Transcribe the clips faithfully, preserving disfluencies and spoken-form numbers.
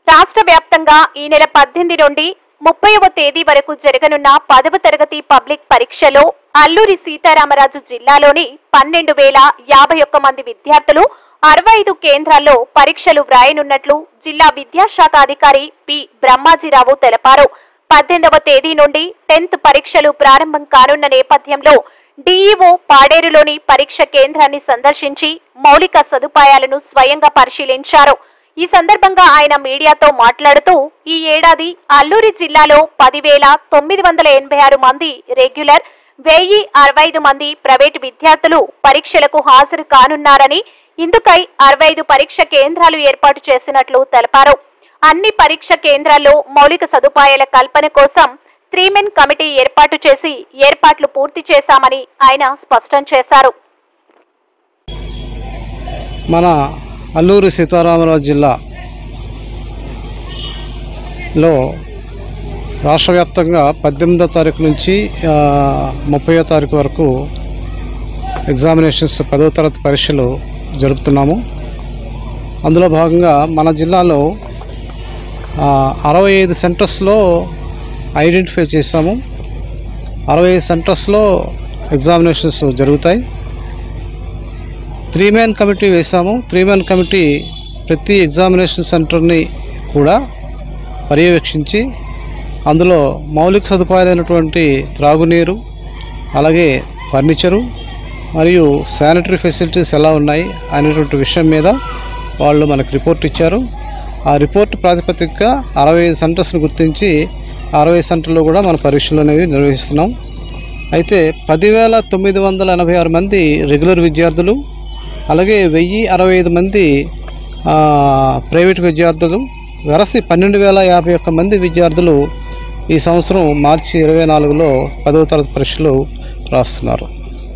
రాష్ట్ర వ్యాప్తంగా ఈ నెల పద్దెనిమిది నుండి ముప్పైవ తేదీ వరకు జరగనున్న పదవ తరగతి పబ్లిక్ పరీక్షలో అల్లూరి సీతారామరాజు జిల్లాలోని పన్నెండు వేల యాభై ఒక్క మంది విద్యార్థులు అరవై ఐదు కేంద్రాల్లో పరీక్షలు వ్రాయనున్నట్లు జిల్లా విద్యాశాఖ అధికారి పి బ్రహ్మాజీరావు తెలిపారు. పద్దెనిమిదవ తేదీ నుండి టెన్త్ పరీక్షలు ప్రారంభం కానున్న నేపథ్యంలో డిఈఓ పాడేరులోని పరీక్ష కేంద్రాన్ని సందర్శించి మౌలిక సదుపాయాలను స్వయంగా పరిశీలించారు. ఈ సందర్భంగా ఆయన మీడియాతో మాట్లాడుతూ ఈ ఏడాది అల్లూరి జిల్లాలో పదివేల తొమ్మిది వందల ఎనభై ఆరు మంది రెగ్యులర్, వెయ్యి అరవై ఐదు మంది ప్రైవేటు విద్యార్థులు పరీక్షలకు హాజరు కానున్నారని, ఇందుకై అరవై ఐదు పరీక్ష కేంద్రాలు ఏర్పాటు చేసినట్లు తెలిపారు. అన్ని పరీక్ష కేంద్రాల్లో మౌలిక సదుపాయాల కల్పన కోసం త్రీ మెన్ కమిటీ ఏర్పాటు చేసి ఏర్పాట్లు పూర్తి చేశామని ఆయన స్పష్టం చేశారు. మన అల్లూరి సీతారామరాజు జిల్లాలో రాష్ట్ర వ్యాప్తంగా పద్దెనిమిదో తారీఖు నుంచి ముప్పయో తారీఖు వరకు ఎగ్జామినేషన్స్ పదవ తరగతి పరీక్షలు జరుపుతున్నాము. అందులో భాగంగా మన జిల్లాలో అరవై ఐదు సెంటర్స్లో ఐడెంటిఫై చేశాము. అరవై ఐదు సెంటర్స్లో ఎగ్జామినేషన్స్ జరుగుతాయి. త్రీ మ్యాన్ కమిటీ వేశాము. త్రీ మ్యాన్ కమిటీ ప్రతి ఎగ్జామినేషన్ సెంటర్ని కూడా పర్యవేక్షించి అందులో మౌలిక సదుపాయాలైనటువంటి త్రాగునీరు, అలాగే ఫర్నిచరు మరియు శానిటరీ ఫెసిలిటీస్ ఎలా ఉన్నాయి అనేటువంటి విషయం మీద వాళ్ళు మనకు రిపోర్ట్ ఇచ్చారు. ఆ రిపోర్ట్ ప్రాతిపదికగా అరవై ఐదు సెంటర్స్ని గుర్తించి అరవై సెంటర్లో కూడా మన పరీక్షలు అనేవి నిర్వహిస్తున్నాం. అయితే పదివేల తొమ్మిది వందల ఎనభై ఆరు మంది రెగ్యులర్ విద్యార్థులు, అలాగే వెయ్యి అరవై ఐదు మంది ప్రైవేట్ విద్యార్థులు, వెరసి పన్నెండు వేల యాభై ఒక్క మంది విద్యార్థులు ఈ సంవత్సరం మార్చి ఇరవై నాలుగులో పదవ తరగతి పరీక్షలు రాస్తున్నారు.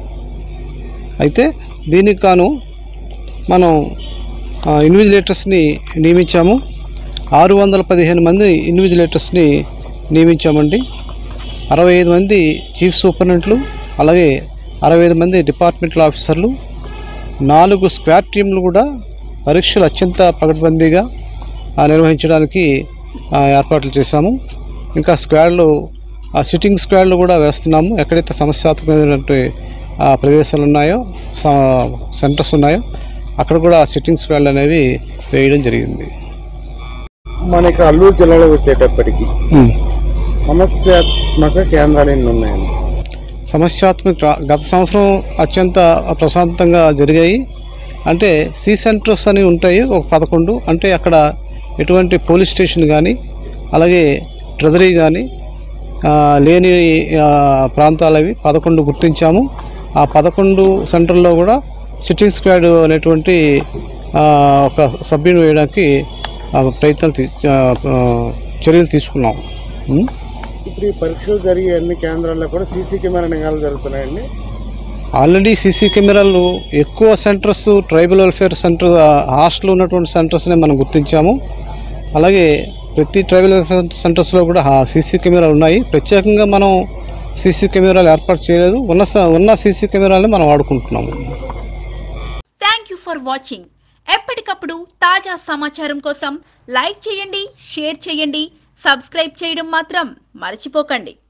అయితే దీనికి గాను మనం ఇన్విజిలేటర్స్ని నియమించాము. ఆరు వందల పదిహేను మంది ఇన్విజిలేటర్స్ని నియమించామండి. అరవై ఐదు మంది చీఫ్ సూపరింటెండెంట్లు, అలాగే అరవై ఐదు మంది డిపార్ట్మెంటల్ ఆఫీసర్లు, నాలుగు స్క్వాడ్ టీంలు కూడా పరీక్షలు అత్యంత పకడ్బందీగా నిర్వహించడానికి ఏర్పాట్లు చేశాము. ఇంకా స్క్వాడ్లు, సిట్టింగ్ స్క్వాడ్లు కూడా వేస్తున్నాము. ఎక్కడైతే సమస్యాత్మకమైనటువంటి ప్రదేశాలు ఉన్నాయో, సెంటర్స్ ఉన్నాయో అక్కడ కూడా సిట్టింగ్ స్క్వాడ్లు అనేవి వేయడం జరిగింది. మనకి అల్లూరు జిల్లాలో వచ్చేటప్పటికి సమస్యాత్మక కేంద్రాలు ఎన్ని ఉన్నాయండి? సమస్యాత్మక గత సంవత్సరం అత్యంత ప్రశాంతంగా జరిగాయి. అంటే సి సెంటర్స్ అని ఉంటాయి ఒక పదకొండు. అంటే అక్కడ ఎటువంటి పోలీస్ స్టేషన్ కానీ, అలాగే ట్రెజరీ కానీ లేని ప్రాంతాలు అవి పదకొండు గుర్తించాము. ఆ పదకొండు సెంటర్లో కూడా సిట్టింగ్ స్క్వాడ్ అనేటువంటి ఒక సభ్యుని వేయడానికి ప్రయత్నాలు చర్యలు తీసుకున్నాం. ఇప్పుడు ఈ పరీక్షలు జరిగే అన్ని కేంద్రాల్లో కూడా సీసీ కెమెరా నిఘాలు జరుగుతున్నాయండి. ఆల్రెడీ సీసీ కెమెరాలు ఎక్కువ centres tribal welfare centre hostel ఉన్నటువంటి సెంటర్స్ని మనం గుర్తించాము. అలాగే ప్రతి ట్రైబల్ వెల్ఫేర్ సెంటర్స్లో కూడా సీసీ కెమెరాలు ఉన్నాయి. ప్రత్యేకంగా మనం సీసీ కెమెరాలు ఏర్పాటు చేయలేదు. ఉన్న ఉన్న సీసీ కెమెరాలని మనం వాడుకుంటున్నాము. Thank you for watching. ఎప్పటికప్పుడు తాజా సమాచారం కోసం లైక్ చేయండి, షేర్ చేయండి, సబ్స్క్రైబ్ చేయడం మాత్రం మర్చిపోకండి.